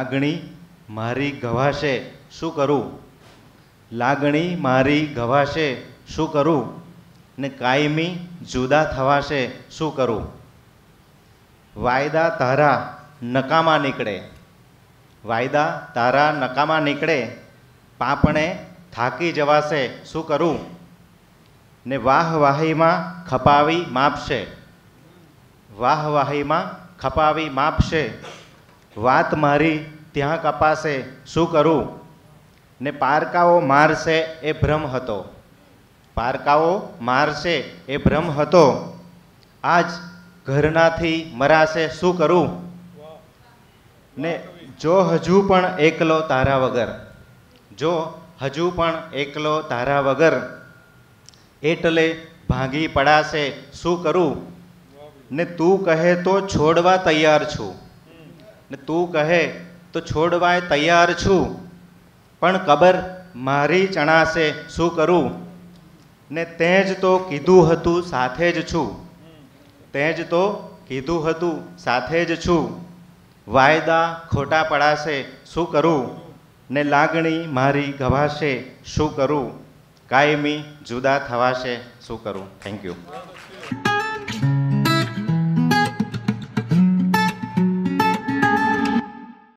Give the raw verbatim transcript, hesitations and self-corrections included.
લાગણી મારી ગવાશે શું કરું? લાગણી મારી ગવાશે શું કરું? ને કાયમી જુદા થવાશે શું કરું? વાયદા તારા નકામા નીકળે, વાયદા તારા નકામા નીકળે, પાપણે થાકી જવાશે શું કરું? ને વાહ વાહીમાં ખપાવી માપશે, વાહ વાહીમાં ખપાવી માપશે, વાત મારી ત્યાં કપાશે શું કરું? ને પારકાઓ મારશે એ ભ્રમ હતો, પારકાઓ મારશે એ ભ્રમ હતો, આજ ઘરનાથી મરાશે શું કરું? ને જો હજુ પણ એકલો તારા વગર, જો હજુ પણ એકલો તારા વગર, એટલે ભાંગી પડાશે શું કરું? ને તું કહે તો છોડવા તૈયાર છું, ને તું કહે તો છોડવાય તૈયાર છું, પણ કબર મારી ચણાશે શું કરું? ને તે જ તો કીધું હતું સાથે જ છું, તે જ તો કીધું હતું સાથે જ છું, વાયદા ખોટા પડાશે શું કરું? ને લાગણી મારી ગવાશે શું કરું? કાયમી જુદા થવાશે શું કરું? Thank you.